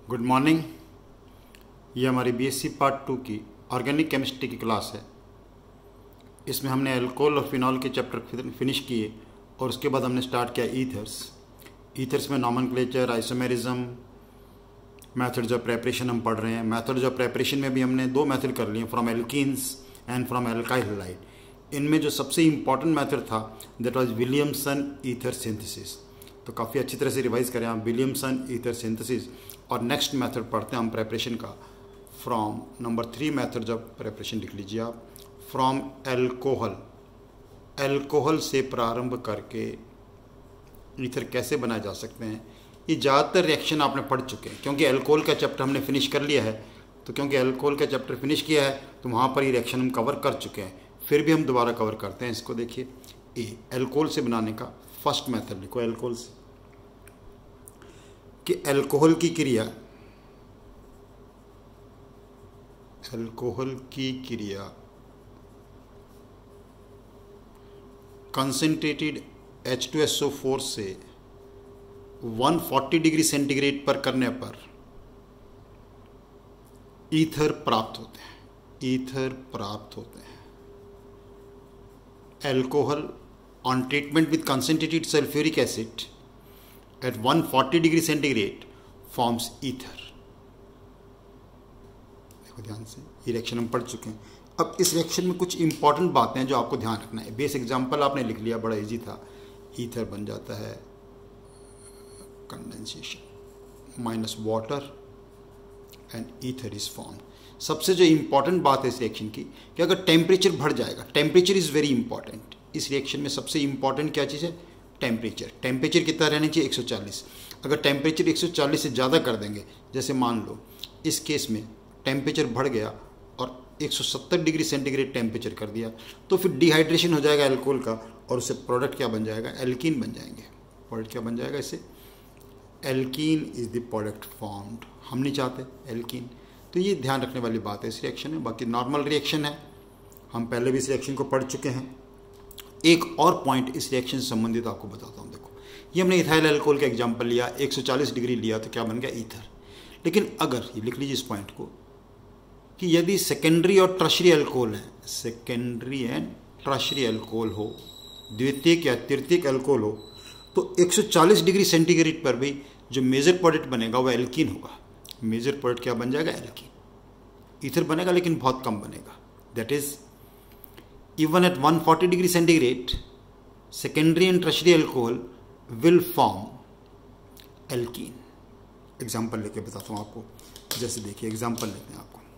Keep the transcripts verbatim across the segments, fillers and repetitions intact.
Good morning. ये हमारी BSc part two की ऑर्गेनिक केमिस्ट्री की क्लास है। इसमें हमने अल्कोहल और फिनॉल के चैप्टर फिनिश किए और उसके बाद हमने स्टार्ट किया ईथर्स। ईथर्स में nomenclature, isomerism, methods of preparation हम पढ़ रहे हैं। मेथड्स ऑफ प्रेपरेशन में भी हमने दो मेथड कर लिए, from alkenes and from alkyl halide. इनमें जो सबसे इम्पॉर्टेंट मेथड था that was Williamson ether synthesis. तो काफ़ी अच्छी तरह से रिवाइज करें आप विलियमसन ईथर सिंथेसिस। और नेक्स्ट मेथड पढ़ते हैं हम प्रेपरेशन का, from number three methods of preparation लिख लीजिए आप। फ्रॉम एल्कोहल, एल्कोहल से प्रारंभ करके ईथर कैसे बनाए जा सकते हैं। ये ज़्यादातर रिएक्शन आपने पढ़ चुके हैं क्योंकि एल्कोहल का चैप्टर हमने फिनिश कर लिया है। तो क्योंकि एल्कोहल का चैप्टर फिनिश किया है तो वहाँ पर ये रिएक्शन हम कवर कर चुके हैं, फिर भी हम दोबारा कवर करते हैं इसको। देखिए ए एल्कोहल से बनाने का फर्स्ट मेथड लिखो, एल्कोहल से कि एल्कोहल की क्रिया एल्कोहल की क्रिया concentrated H two S O four से एक सौ चालीस डिग्री सेंटीग्रेड पर करने पर ईथर प्राप्त होते हैं ईथर प्राप्त होते हैं alcohol on treatment with concentrated sulphuric acid at एक सौ चालीस डिग्री सेंटीग्रेड फॉर्म्स ईथर। देखो ध्यान से, ये रिएक्शन हम पढ़ चुके हैं। अब इस रिएक्शन में कुछ इंपॉर्टेंट बातें हैं जो आपको ध्यान रखना है। बेस एग्जांपल आपने लिख लिया, बड़ा इजी था। ईथर बन जाता है condensation minus water and ether is formed. सबसे जो इंपॉर्टेंट बात है इस रिएक्शन की कि अगर टेम्परेचर बढ़ जाएगा, टेम्परेचर इज वेरी इंपॉर्टेंट। इस रिएक्शन में सबसे इंपॉर्टेंट क्या चीज़ है? टेम्परेचर। टेम्परेचर कितना रहना चाहिए? एक सौ चालीस। अगर टेम्परेचर एक सौ चालीस से ज़्यादा कर देंगे, जैसे मान लो इस केस में टेम्परेचर बढ़ गया और एक सौ सत्तर डिग्री सेंटीग्रेड टेम्परेचर कर दिया, तो फिर डिहाइड्रेशन हो जाएगा एल्कोहल का और उससे प्रोडक्ट क्या बन जाएगा? एल्कीन बन जाएंगे। प्रोडक्ट क्या बन जाएगा? इससे alkene is the product formed. हम नहीं चाहते एल्कीन। तो ये ध्यान रखने वाली बात है इस रिएक्शन में। बाकी नॉर्मल रिएक्शन है, हम पहले भी इस रिएक्शन को पढ़ चुके हैं। एक और पॉइंट इस रिएक्शन से संबंधित आपको बताता हूँ। देखो, ये हमने इथाइल अल्कोहल का एग्जांपल लिया, एक सौ चालीस डिग्री लिया तो क्या बन गया? ईथर। लेकिन अगर ये लिख लीजिए इस पॉइंट को कि यदि सेकेंडरी और ट्रशरी अल्कोहल है, सेकेंडरी एंड ट्रशरी अल्कोहल हो, द्वितीयक या तृतीयक अल्कोहल हो, तो एक सौ चालीस डिग्री सेंटीग्रेड पर भी जो मेजर प्रोडक्ट बनेगा वो एल्कीन होगा। मेजर प्रोडक्ट क्या बन जाएगा? एल्कीन। ईथर बनेगा लेकिन बहुत कम बनेगा। That is even at one hundred forty degree centigrade, secondary and tertiary alcohol will form alkene. Example लेके बताता हूँ आपको। जैसे देखिए, एग्जाम्पल लेते हैं आपको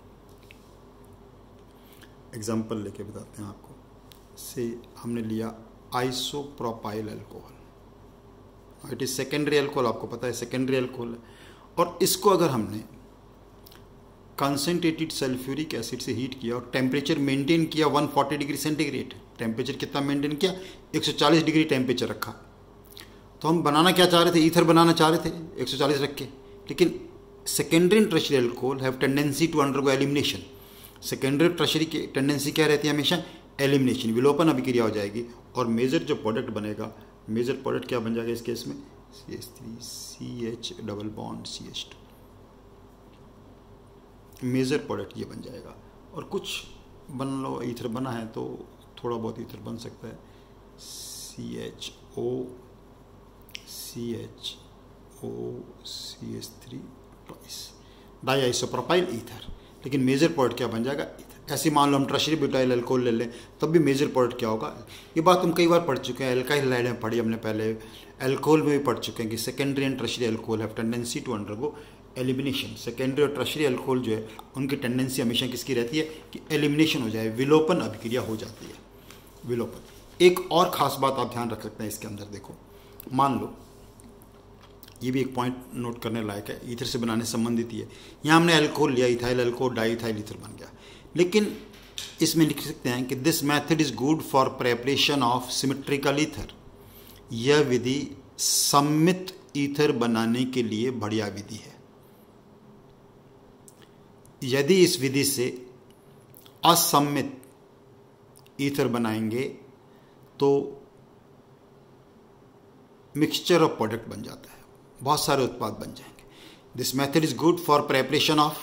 एग्जाम्पल लेके बताते हैं आपको से हमने लिया isopropyl alcohol. It is secondary alcohol, आपको पता है सेकेंडरी अल्कोहल है। और इसको अगर हमने कंसंट्रेटेड सल्फ्यूरिक एसिड से हीट किया और टेम्परेचर मेंटेन किया एक सौ चालीस डिग्री सेंटीग्रेड। टेम्परेचर कितना मेंटेन किया? एक सौ चालीस डिग्री टेम्परेचर रखा। तो हम बनाना क्या चाह रहे थे? ईथर बनाना चाह रहे थे एक सौ चालीस रख के। लेकिन secondary and tertiary alcohol have tendency to undergo elimination. Secondary और टर्शियरी की टेंडेंसी क्या रहती है? हमेशा एलिमिनेशन, विलोपन अभिक्रिया हो जाएगी। और मेजर जो प्रोडक्ट बनेगा, मेजर प्रोडक्ट क्या बन जाएगा इस केस में? C H three C H double bond C H two. Major product ये बन जाएगा। और कुछ बन लो, ईथर बना है तो थोड़ा बहुत ईथर बन सकता है। C H O C H O C H three twice di isopropyl ether. लेकिन मेजर प्रोडक्ट क्या बन जाएगा? ईथर। ऐसे मान लो हम टर्शियरी ब्यूटाइल अल्कोहल ले लें, तब भी मेजर प्रोडक्ट क्या होगा? ये बात हम कई बार पढ़ चुके हैं। एल्काइल हैलाइड में पढ़ी हमने पहले, अल्कोहल में भी पढ़ चुके हैं कि secondary and tertiary alcohol have tendency to undergo elimination. Secondary और टर्शियरी अल्कोहल जो है उनकी टेंडेंसी हमेशा किसकी रहती है? कि एलिमिनेशन हो जाए, विलोपन अभिक्रिया हो जाती है, विलोपन। एक और खास बात आप ध्यान रख सकते हैं इसके अंदर। देखो, मान लो ये भी एक पॉइंट नोट करने लायक है, ईथर से बनाने संबंधित ही है। यहाँ हमने अल्कोहल लिया, ethyl alcohol, di ethyl ether बन गया। लेकिन इसमें लिख सकते हैं कि this method is good for preparation of symmetrical ether. यह विधि सममित ईथर बनाने के लिए बढ़िया विधि है। यदि इस विधि से असममित ईथर बनाएंगे तो मिक्सचर ऑफ प्रोडक्ट बन जाता है, बहुत सारे उत्पाद बन जाएंगे। This method is good for preparation of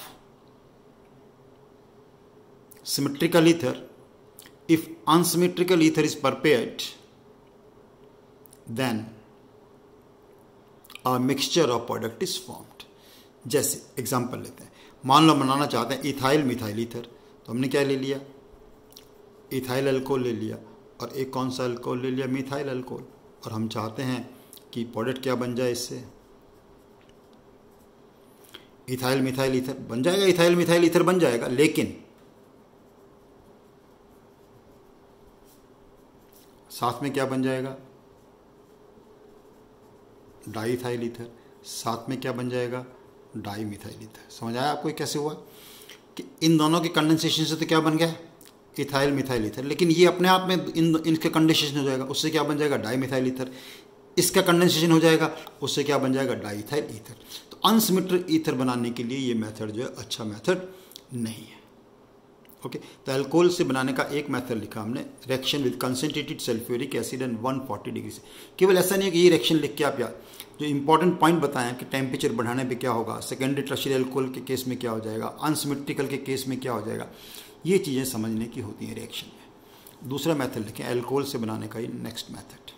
symmetrical ether. If unsymmetrical ether is prepared, then a mixture of product is formed. जैसे एग्जाम्पल लेते हैं, मान लो बनाना चाहते हैं इथाइल मिथाइल ईथर, तो हमने क्या ले लिया, इथाइल अल्कोहल ले लिया और एक कौन सा अल्कोहल ले लिया, मिथाइल अल्कोहल, और हम चाहते हैं कि प्रोडक्ट क्या बन जाए इससे, इथाइल मिथाइल ईथर बन जाएगा, इथाइल मिथाइल ईथर बन जाएगा, लेकिन साथ में क्या बन जाएगा, डाईइथाइल ईथर, साथ में क्या बन जाएगा, डाई मिथाइल ईथर। समझ आया आपको कैसे हुआ कि इन दोनों के कंडेंसेशन से तो क्या बन गया, इथाइल मिथाइल ईथर, लेकिन ये अपने आप में इन इनके कंडेंसेशन हो जाएगा, उससे क्या बन जाएगा, डाई मिथाइल ईथर, इसका कंडेंसेशन हो जाएगा, उससे क्या बन जाएगा, डाईइथाइल ईथर। तो अनसिमेट्रिक ईथर बनाने के लिए ये मेथड जो है अच्छा मेथड नहीं है। ओके, तो अल्कोहल से बनाने का एक मेथड लिखा हमने, reaction with concentrated sulphuric acid and one forty degree से। केवल ऐसा नहीं है कि ये रिएक्शन लिख के आप या जो इंपॉर्टेंट पॉइंट बताएं कि टेम्परेचर बढ़ाने पे क्या होगा, सेकेंडरी टर्शियरी अल्कोहल के केस में क्या हो जाएगा, अनसिमेट्रिकल के केस में क्या हो जाएगा, ये चीज़ें समझने की होती हैं रिएक्शन में। दूसरा मेथड लिखें अल्कोहल से बनाने का ही नेक्स्ट मेथड,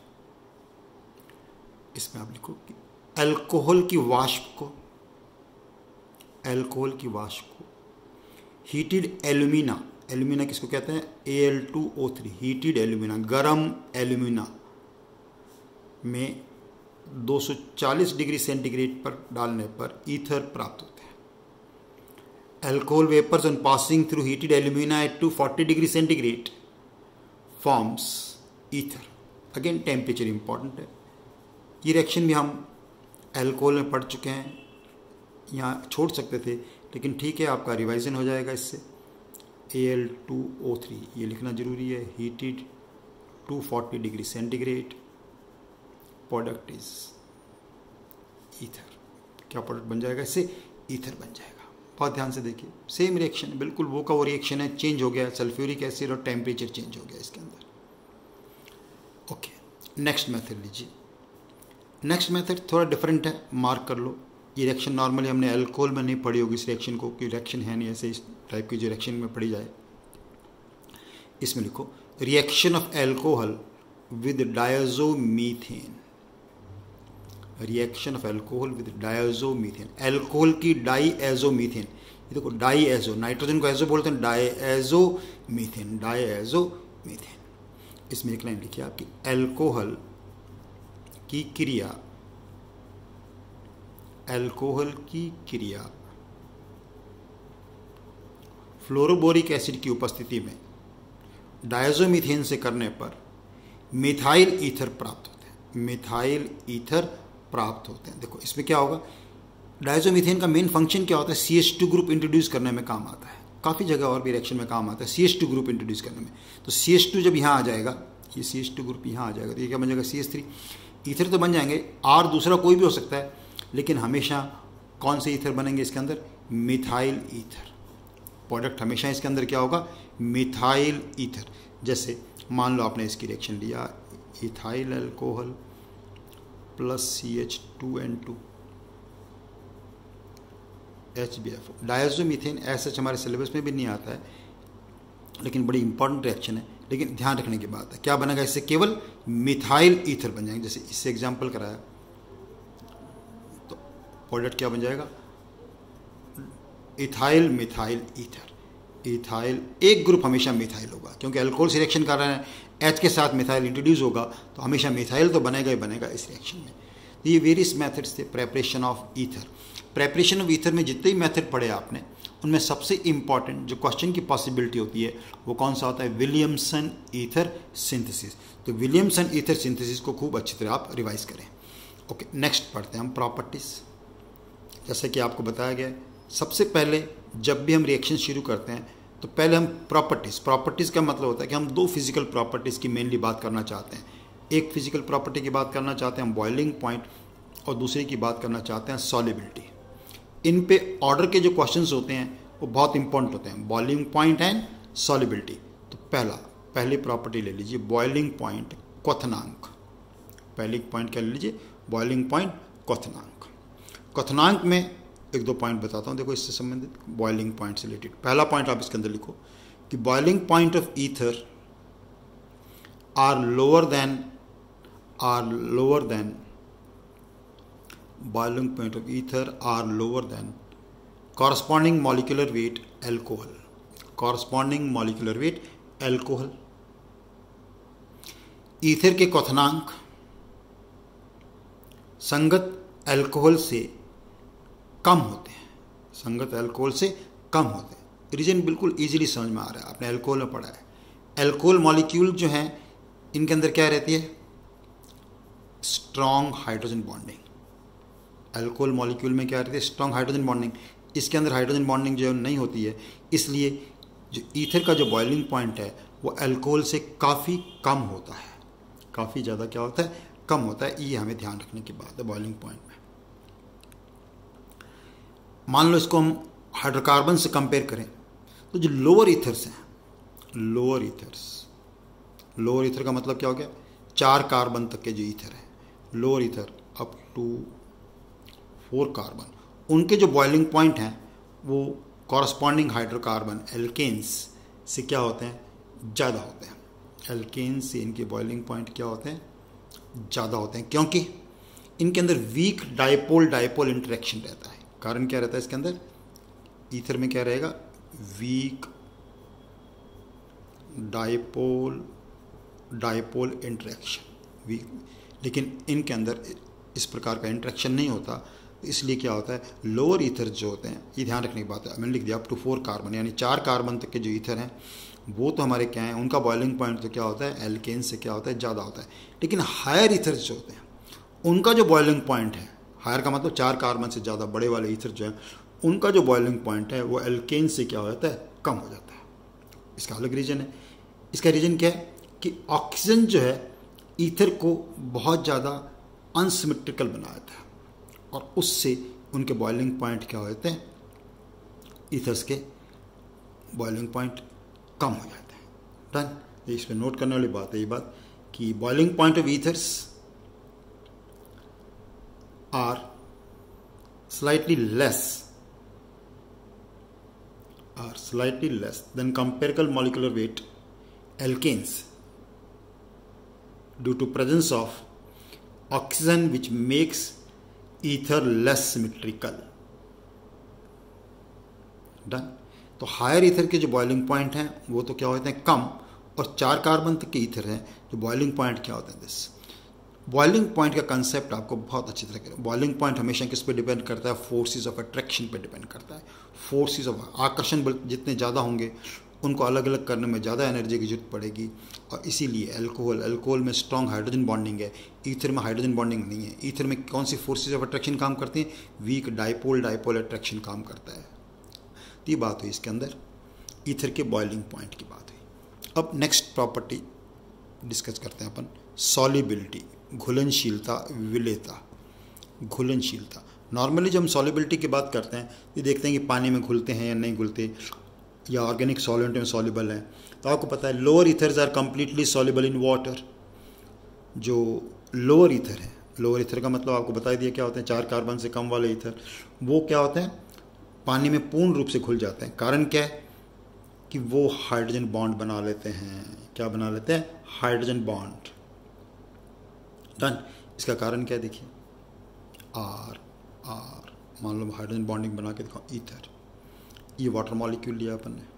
इसमें आप लिखो कि अल्कोहल की वाष्प को अल्कोहल की वाष्प को हीटेड एल्यूमिना, एल्यूमिना किसको कहते हैं, A L two O three, heated alumina, गरम एल्यूमिना में दो सौ चालीस डिग्री सेंटीग्रेड पर डालने पर ईथर प्राप्त होते हैं। Alcohol vapours on passing through heated alumina at two forty degree centigrade forms ether. Again temperature important है, ये रिएक्शन भी हम अल्कोहल में पढ़ चुके हैं, यहाँ छोड़ सकते थे, लेकिन ठीक है आपका रिवाइजन हो जाएगा इससे। A L two O three ये लिखना जरूरी है, heated two forty degree centigrade, product is ether. क्या प्रोडक्ट बन जाएगा इससे, ईथर बन जाएगा। बहुत ध्यान से देखिए, सेम रिएक्शन है, बिल्कुल वो का वो रिएक्शन है, चेंज हो गया सल्फ्यूरिक एसिड और टेम्परेचर चेंज हो गया इसके अंदर। ओके, नेक्स्ट मेथड लीजिए। नेक्स्ट मेथड थोड़ा डिफरेंट है, मार्क कर लो। ये रिएक्शन नॉर्मली हमने अल्कोहल में नहीं पढ़ी होगी इस रिएक्शन को, कि रिएक्शन है नहीं ऐसे इस टाइप की जो रिएक्शन में पढ़ी जाए। इसमें लिखो reaction of alcohol with diazomethane, reaction of alcohol with diazomethane, alcohol की डाईएज़ोमीथेन, ये देखो डाईएज़ो, नाइट्रोजन को एजो बोलते हैं, डाईएज़ोमीथेन, डाईएज़ोमीथेन। इसमें एक लाइन लिखिए आपकी, अल्कोहल की क्रिया, अल्कोहल की क्रिया फ्लोरोबोरिक एसिड की उपस्थिति में डायज़ोमीथेन से करने पर मिथाइल ईथर प्राप्त होते हैं, मिथाइल ईथर प्राप्त होते हैं। देखो इसमें क्या होगा, डायज़ोमीथेन का मेन फंक्शन क्या होता है, C H two group introduce करने में काम आता है, काफ़ी जगह और भी रिएक्शन में काम आता है C H two group introduce करने में। तो सी एच टू जब यहाँ आ जाएगा, ये सी एच टू ग्रुप यहाँ आ जाएगा, तो ये क्या बन जाएगा, सी एच थ्री। ईथर तो बन जाएंगे, आर दूसरा कोई भी हो सकता है, लेकिन हमेशा कौन से ईथर बनेंगे इसके अंदर, मिथाइल ईथर। प्रोडक्ट हमेशा इसके अंदर क्या होगा, मिथाइल ईथर। जैसे मान लो आपने इसकी रिएक्शन लिया, ethyl alcohol plus C H two N two H B F O, diazomethane ऐसा हमारे सिलेबस में भी नहीं आता है, लेकिन बड़ी इंपॉर्टेंट रिएक्शन है, लेकिन ध्यान रखने की बात है। क्या बनेगा इससे, केवल मिथाइल ईथर बन जाएंगे। जैसे इससे एग्जांपल कराया, तो प्रोडक्ट क्या बन जाएगा, इथाइल मिथाइल ईथर। इथाइल एक ग्रुप हमेशा मिथाइल होगा, क्योंकि अल्कोहल से रिएक्शन कर रहे हैं, एच के साथ मिथाइल इंट्रोड्यूस होगा, तो हमेशा मिथाइल तो बनेगा ही बनेगा इस रिएक्शन में। ये वेरियस मेथड्स थे preparation of ether. Preparation of ether में जितने भी मेथड पढ़े आपने, उनमें सबसे इंपॉर्टेंट जो क्वेश्चन की पॉसिबिलिटी होती है वो कौन सा होता है, विलियमसन ईथर सिंथेसिस। तो विलियमसन ईथर सिंथेसिस को खूब अच्छी तरह आप रिवाइज करें। ओके, नेक्स्ट पढ़ते हैं हम प्रॉपर्टीज। जैसे कि आपको बताया गया, सबसे पहले जब भी हम रिएक्शन शुरू करते हैं तो पहले हम प्रॉपर्टीज़, प्रॉपर्टीज़ का मतलब होता है कि हम दो फिजिकल प्रॉपर्टीज़ की मेनली बात करना चाहते हैं। एक फिजिकल प्रॉपर्टी की बात करना चाहते हैं हम बॉइलिंग पॉइंट, और दूसरे की बात करना चाहते हैं सॉल्युबिलिटी। इन पे ऑर्डर के जो क्वेश्चंस होते हैं वो बहुत इंपॉर्टेंट होते हैं, बॉइलिंग पॉइंट एंड सॉल्युबिलिटी। तो पहला पहली प्रॉपर्टी ले लीजिए, बॉइलिंग पॉइंट क्वथनांक। पहली पॉइंट क्या ले लीजिए, बॉइलिंग पॉइंट क्वथनांक। क्वथनांक में एक दो पॉइंट बताता हूँ, देखो इससे संबंधित बॉइलिंग पॉइंट से रिलेटेड। पहला पॉइंट आप इसके अंदर लिखो कि boiling point of ether are lower than are lower than boiling point of ether are lower than corresponding molecular weight alcohol corresponding molecular weight alcohol ether के क्वथनांक संगत अल्कोहल से कम होते हैं, संगत अल्कोहल से कम होते हैं। रीजन बिल्कुल इजीली समझ में आ रहा है, आपने अल्कोहल में पढ़ा है। अल्कोहल मॉलिक्यूल जो हैं इनके अंदर क्या रहती है, strong hydrogen bonding. Alcohol molecule में क्या रहती है, स्ट्रॉन्ग हाइड्रोजन बॉन्डिंग। इसके अंदर हाइड्रोजन बॉन्डिंग जो नहीं होती है, इसलिए जो ईथर का जो बॉइलिंग पॉइंट है वो अल्कोहल से काफ़ी कम होता है, काफ़ी ज़्यादा क्या होता है, कम होता है। ये हमें ध्यान रखने की बात है बॉइलिंग पॉइंट में। मान लो इसको हम हाइड्रोकार्बन से कंपेयर करें तो जो लोअर ईथर्स हैं, लोअर ईथर्स, लोअर ईथर का मतलब क्या हो गया, चार कार्बन तक के जो ईथर है, lower ether up to four carbon, उनके जो बॉइलिंग पॉइंट हैं वो कॉरस्पॉन्डिंग हाइड्रोकार्बन एल्केन्स से क्या होते हैं, ज़्यादा होते हैं। एल्केन्स से इनके बॉइलिंग पॉइंट क्या होते हैं, ज़्यादा होते हैं, क्योंकि इनके अंदर वीक डाइपोल डाइपोल इंटरेक्शन रहता है। कारण क्या रहता है इसके अंदर, ईथर में क्या रहेगा, weak dipole dipole interaction weak, लेकिन इनके अंदर इस प्रकार का इंटरेक्शन नहीं होता। इसलिए क्या होता है, लोअर ईथर जो होते हैं, ये ध्यान रखने की बात है, मैंने लिख दिया अप टू फोर कार्बन, यानी चार कार्बन तक के जो ईथर हैं वो तो हमारे क्या हैं, उनका बॉइलिंग पॉइंट तो क्या होता है, एल्केन से क्या होता है, ज़्यादा होता है। लेकिन हायर ईथर जो होते हैं उनका जो बॉइलिंग पॉइंट है, हायर का मतलब चार कार्बन से ज़्यादा बड़े वाले ईथर जो हैं, उनका जो बॉइलिंग पॉइंट है वो एल्केन से क्या हो जाता है, कम हो जाता है। इसका अलग रीज़न है। इसका रीज़न क्या है कि ऑक्सीजन जो है ईथर को बहुत ज़्यादा अनसिमेट्रिकल बना देता है और उससे उनके बॉइलिंग पॉइंट क्या हो जाते हैं, ईथर्स के बॉइलिंग पॉइंट कम हो जाते हैं। डन। इस पर नोट करने वाली बात है ये बात कि boiling point of ethers are slightly less are slightly less than comparable molecular weight alkanes due to presence of oxygen which makes ether less symmetrical. Done. तो हायर ईथर के जो बॉइलिंग पॉइंट हैं वो तो क्या होते हैं, कम, और चार कार्बन तक के ईथर हैं जो बॉइलिंग पॉइंट क्या होते हैं, दिस बॉइलिंग पॉइंट का कंसेप्ट आपको बहुत अच्छी तरह से, बॉइलिंग पॉइंट हमेशा किस पे डिपेंड करता है, फोर्सेस ऑफ अट्रैक्शन पे डिपेंड करता है। फोर्सेस ऑफ आकर्षण बल जितने ज़्यादा होंगे उनको अलग अलग करने में ज़्यादा एनर्जी की जरूरत पड़ेगी, और इसीलिए अल्कोहल अल्कोहल में स्ट्रॉन्ग हाइड्रोजन बॉन्डिंग है, ईथर में हाइड्रोजन बॉन्डिंग नहीं है। ईथर में कौन सी फोर्सेस ऑफ अट्रैक्शन काम करती हैं, वीक डाइपोल डाइपोल अट्रैक्शन काम करता है। तो ये बात हुई इसके अंदर ईथर के बॉइलिंग पॉइंट की बात हुई। अब नेक्स्ट प्रॉपर्टी डिस्कस करते हैं अपन, सॉल्युबिलिटी, घुलनशीलता, विलेयता। घुलनशीलता, नॉर्मली जब हम सॉल्युबिलिटी की बात करते हैं ये देखते हैं कि पानी में घुलते हैं या नहीं घुलते, या ऑर्गेनिक सॉल्वेंट में सॉल्युबल है। तो आपको पता है lower ethers are completely soluble in water. जो लोअर ईथर है, लोअर ईथर का मतलब आपको बता दिया क्या होते हैं, चार कार्बन से कम वाले ईथर, वो क्या होते हैं, पानी में पूर्ण रूप से घुल जाते हैं। कारण क्या है कि वो हाइड्रोजन बॉन्ड बना लेते हैं। क्या बना लेते हैं, हाइड्रोजन बॉन्ड। डन। इसका कारण क्या है, देखिए आर आर, मान लो हाइड्रोजन बॉन्डिंग बना के दिखाओ, ईथर, ये वाटर मॉलिक्यूल लिया अपन ने,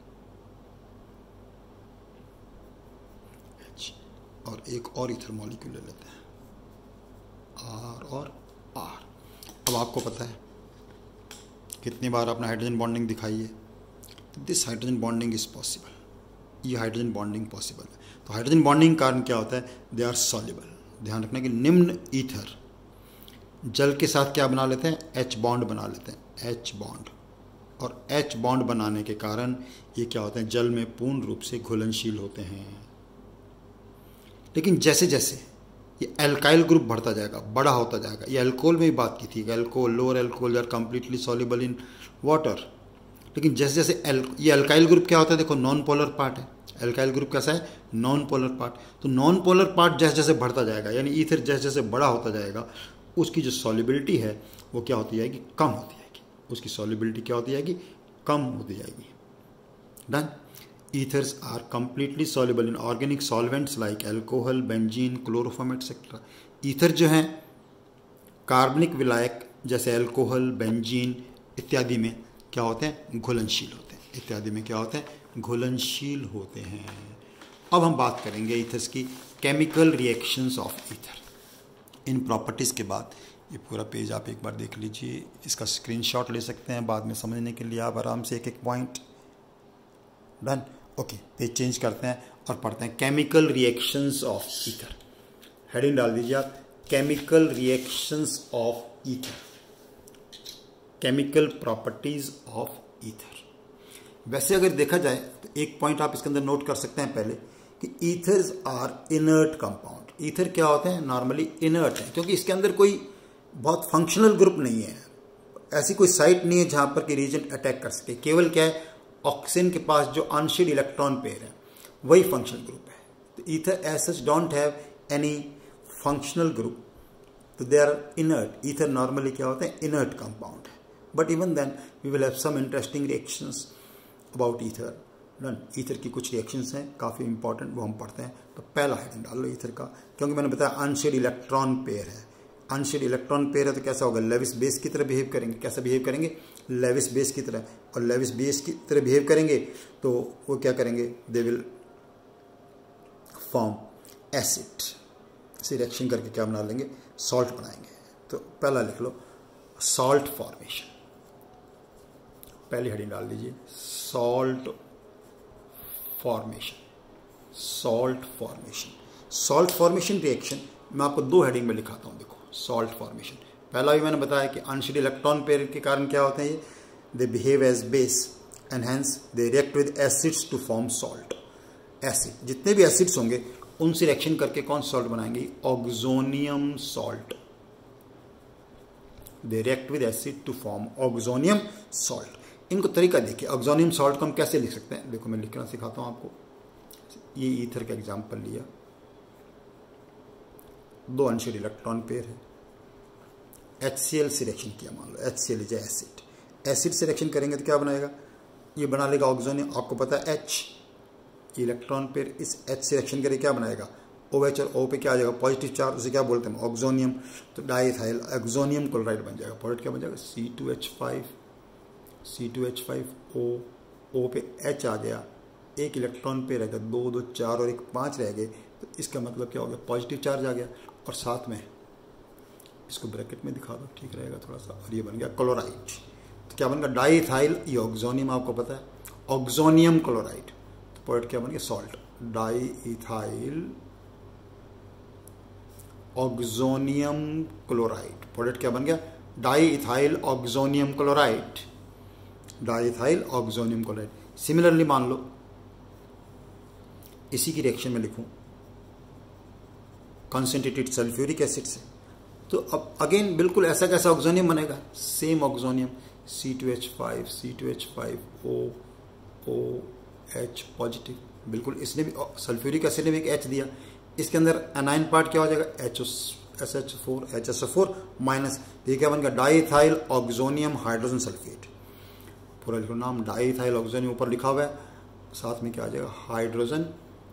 H, और एक और ईथर मॉलिक्यूल ले लेते हैं, आर और आर। अब आपको पता है कितनी बार आपने हाइड्रोजन बॉन्डिंग दिखाई है, this hydrogen bonding is possible, ये हाइड्रोजन बॉन्डिंग पॉसिबल है। तो हाइड्रोजन बॉन्डिंग कारण क्या होता है, दे आर सॉल्युबल। ध्यान रखना कि निम्न ईथर जल के साथ क्या बना लेते हैं, एच बॉन्ड बना लेते हैं, एच बॉन्ड, और एच बॉन्ड बनाने के कारण ये क्या होते हैं, जल में पूर्ण रूप से घुलनशील होते हैं। लेकिन जैसे जैसे ये एल्काइल ग्रुप बढ़ता जाएगा, बड़ा होता जाएगा, ये अल्कोहल में भी बात की थी, alcohol lower alcohol are completely soluble in water. लेकिन जैसे जैसे एल ये अल्काइल ग्रुप क्या होता है, देखो नॉन पोलर पार्ट है, अल्काइल ग्रुप कैसा है, नॉन पोलर पार्ट। तो नॉन पोलर पार्ट जैसे जैसे बढ़ता जाएगा, यानी ईथर जैसे जैसे बड़ा होता जाएगा, उसकी जो सॉल्युबिलिटी है वो क्या होती जाएगी, कम होती जाएगी। उसकी सॉल्युबिलिटी क्या होती जाएगी, कम होती जाएगी। Done. Ethers are completely soluble in organic solvents like alcohol, benzene, chloroform etcetera. Ether जो हैं कार्बनिक विलायक जैसे अल्कोहल, बेंजीन इत्यादि में क्या होते हैं, घुलनशील होते हैं। इत्यादि में क्या होते हैं, घुलनशील होते हैं। अब हम बात करेंगे ईथर्स की केमिकल रिएक्शंस ऑफ ईथर। इन प्रॉपर्टीज़ के बाद ये पूरा पेज आप एक बार देख लीजिए, इसका स्क्रीनशॉट ले सकते हैं बाद में समझने के लिए आप आराम से एक एक point. Done. Okay, page change करते हैं और पढ़ते हैं chemical reactions of ether. Heading डाल दीजिए आप, chemical reactions of ether, chemical properties of ether. वैसे अगर देखा जाए तो एक पॉइंट आप इसके अंदर नोट कर सकते हैं पहले कि ethers are inert compound. Ether क्या होते हैं, नॉर्मली इनर्ट है, क्योंकि इसके अंदर कोई बहुत फंक्शनल ग्रुप नहीं है, ऐसी कोई साइट नहीं है जहां पर कि रिएजेंट अटैक कर सके। केवल क्या है, ऑक्सीजन के पास जो अनशेड इलेक्ट्रॉन पेयर है वही फंक्शनल ग्रुप है। तो ether as such don't have any functional group, तो they are inert. Ether normally क्या होते हैं, इनर्ट कंपाउंड है। But even then we will have some interesting reactions about ether. Done. Ether की कुछ रिएक्शंस हैं काफ़ी इंपॉर्टेंट, वो हम पढ़ते हैं। तो पहला हेडिंग डाल लो ईथर का, क्योंकि मैंने बताया अनशेड इलेक्ट्रॉन पेयर है। अनशेड इलेक्ट्रॉन पेयर है तो कैसा होगा, लेविस बेस की तरह बिहेव करेंगे। कैसा बिहेव करेंगे, लेविस बेस की तरह। और लेविस बेस की तरह बिहेव करेंगे तो वो क्या करेंगे, दे विल फॉर्म एसिड। इसे रिएक्शन करके क्या बना लेंगे, सॉल्ट बनाएंगे। तो पहला लिख लो, सॉल्ट फॉर्मेशन। पहली हेडिंग डाल दीजिए, salt formation. Salt formation, salt formation reaction मैं आपको दो हेडिंग में लिखाता हूं। देखो, सॉल्ट फॉर्मेशन, पहला भी मैंने बताया कि अनशेड इलेक्ट्रॉन पेयर के कारण क्या होते हैं, ये they behave as base and hence they react with acids to form salt. Acid, जितने भी एसिड्स होंगे उनसे रिएक्शन करके कौन सॉल्ट बनाएंगे, oxonium salt. They react with acid to form oxonium salt. इनको तरीका देखिए, ऑक्सोनियम सॉल्ट को हम कैसे लिख सकते हैं। देखो मैं लिखना सिखाता हूं आपको। ये ईथर का एग्जांपल लिया, दो अनशेड इलेक्ट्रॉन पेयर है, HCl से रिएक्शन किया, मान लो HCl इज एसिड। एसिड से रिएक्शन करेंगे तो क्या बनाएगा, ये बना लेगा ऑक्सोनियम। आपको पता है H, इलेक्ट्रॉन पेयर इस H से रिएक्शन करके क्या बनाएगा, OH, और O पे क्या आ जाएगा, पॉजिटिव चार्ज, उसे क्या बोलते हैं, ऑक्सोनियम। तो डाइथाइल ऑक्सोनियम क्लोराइड बन जाएगा। प्रोडक्ट क्या बन जाएगा, C two H five, C two H five O, O पे H आ गया, एक इलेक्ट्रॉन पे रहेगा, दो दो चार और एक पाँच रह गए। तो इसका मतलब क्या हो गया, पॉजिटिव चार्ज आ गया। और साथ में इसको ब्रैकेट में दिखा दो, ठीक रहेगा थोड़ा सा। और ये बन गया क्लोराइड। तो क्या बन गया, डाइथाइल, ये ऑक्सोनियम आपको पता है, ऑक्सोनियम क्लोराइड। तो प्रोडक्ट क्या बन गया, salt, diethyl oxonium chloride. Product क्या बन गया, diethyl oxonium chloride, diethyl oxonium chloride. Similarly मान लो इसी की रिएक्शन में लिखूं कंसंट्रेटेड सल्फ्यूरिक एसिड से, तो अब अगेन बिल्कुल ऐसा कैसा ऑक्सोनियम बनेगा, same oxonium, C two H five, C two H five, O, OH positive. बिल्कुल इसने भी, सल्फ्यूरिक एसिड ने भी एक H दिया, इसके अंदर एनाइन पार्ट क्या हो जाएगा, H S H four, H S O four minus. ये क्या बन गया, डाइथाइल ऑक्सोनियम हाइड्रोजन सल्फेट। पूरा लिखो नाम, डाइथाइल ऑक्सोनियम ऊपर लिखा हुआ है, साथ में क्या आ जाएगा, hydrogen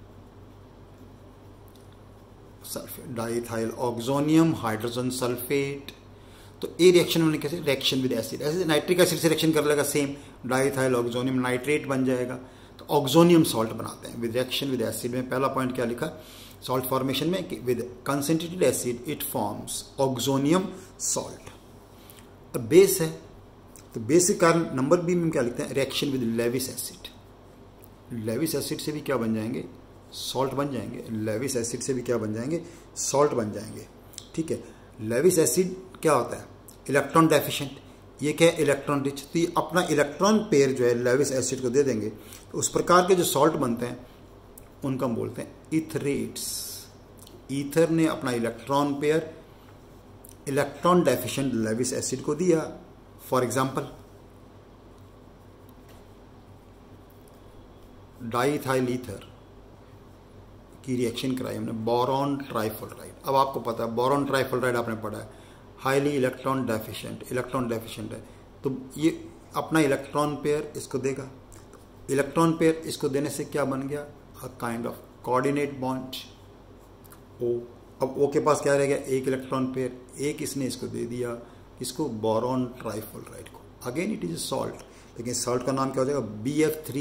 sulphate, diethyl oxonium hydrogen sulphate. तो ए रिएक्शन होने कैसे, रिएक्शन विद एसिड, ऐसे नाइट्रिक एसिड से रिएक्शन कर लेगा, सेम डाइथाइल ऑक्सोनियम नाइट्रेट बन जाएगा। तो ऑक्सोनियम सॉल्ट बनाते हैं विद रिएक्शन विद एसिड में। पहला पॉइंट क्या लिखा सॉल्ट फॉर्मेशन में, कि with concentrated acid it forms oxonium salt. अब बेस है, तो बेस के कारण नंबर बी में क्या लिखते हैं, reaction with Lewis acid. Lewis acid से भी क्या बन जाएंगे, सॉल्ट बन जाएंगे। लेविस एसिड से भी क्या बन जाएंगे, सॉल्ट बन जाएंगे। ठीक है, लेविस एसिड क्या होता है, इलेक्ट्रॉन डेफिशिएंट, ये क्या है, इलेक्ट्रॉन रिच। तो ये अपना इलेक्ट्रॉन पेयर जो है लेविस एसिड को दे देंगे, तो उस प्रकार के जो सॉल्ट बनते हैं उनका हम बोलते हैं इथरेट्स। ईथर ने अपना electron pair electron deficient Lewis acid को दिया। फॉर एग्जाम्पल डाइथाइल ईथर की रिएक्शन कराई हमने बोरॉन ट्राइफ्लोराइड। अब आपको पता है बोरॉन ट्राइफ्लोराइड आपने पढ़ा है, highly electron deficient, electron deficient है, तो ये अपना इलेक्ट्रॉन पेयर इसको देगा। इलेक्ट्रॉन पेयर इसको देने से क्या बन गया, a kind of coordinate bond ओ। अब ओ के पास क्या रह गया, एक इलेक्ट्रॉन पेयर, एक इसने इसको दे दिया, इसको बोरॉन ट्राइफ्लोराइड को। Again it is a salt, लेकिन सॉल्ट का नाम क्या हो जाएगा, B F three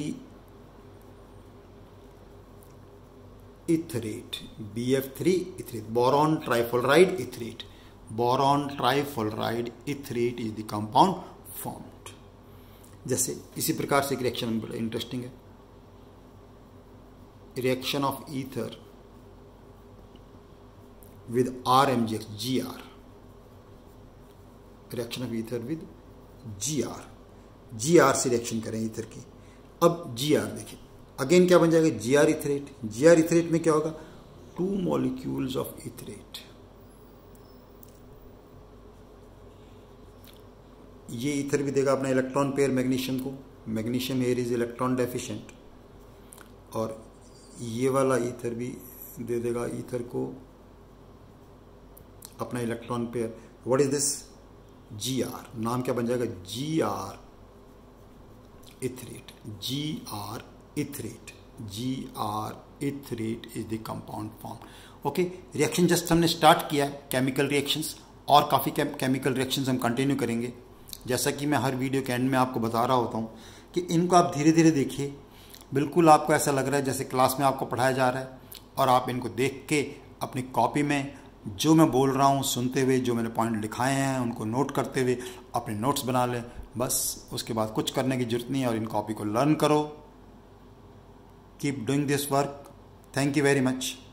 etherate, B F three etherate, boron trifluoride etherate, boron trifluoride etherate is the compound formed. जैसे इसी प्रकार से एक रिएक्शन बड़ा इंटरेस्टिंग है, reaction of ether with R M G X, G R, reaction of ether with G R, G R से reaction करें ether की। अब G R देखिए, अगेन क्या बन जाएगा, G R etherate. G R etherate में क्या होगा, टू मॉलिक्यूल्स ऑफ इथरेट, ये ईथर भी देगा अपना इलेक्ट्रॉन पेयर मैग्नीशियम को, magnesium here is electron deficient, और ये वाला ईथर भी दे देगा ईथर को अपना electron pair. What is this, G R, नाम क्या बन जाएगा, G R etherate, G R etherate, G R etherate is the compound form. Okay, reaction just हमने स्टार्ट किया है, केमिकल रिएक्शंस, और काफ़ी केमिकल रिएक्शंस हम कंटिन्यू करेंगे। जैसा कि मैं हर वीडियो के एंड में आपको बता रहा होता हूँ कि इनको आप धीरे धीरे देखिए, बिल्कुल आपको ऐसा लग रहा है जैसे क्लास में आपको पढ़ाया जा रहा है, और आप इनको देख के अपनी कॉपी में जो मैं बोल रहा हूँ सुनते हुए, जो मैंने पॉइंट लिखाए हैं उनको नोट करते हुए अपने नोट्स बना लें। बस उसके बाद कुछ करने की जरूरत नहीं है, और इन कॉपी को लर्न करो। Keep doing this work. Thank you very much.